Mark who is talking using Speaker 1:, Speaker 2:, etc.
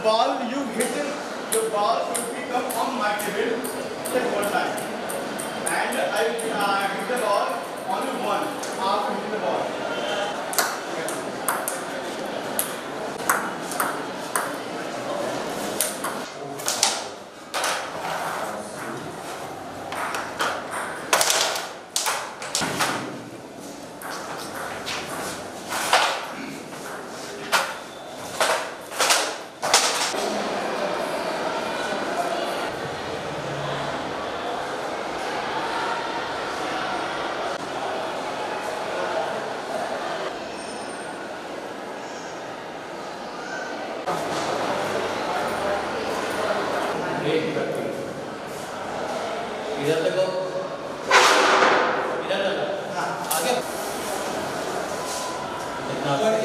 Speaker 1: ball you hit, the ball should be come on my table just one time. And I hit the ball only one after hitting the ball.
Speaker 2: इधर देखो, इधर देखो, आगे।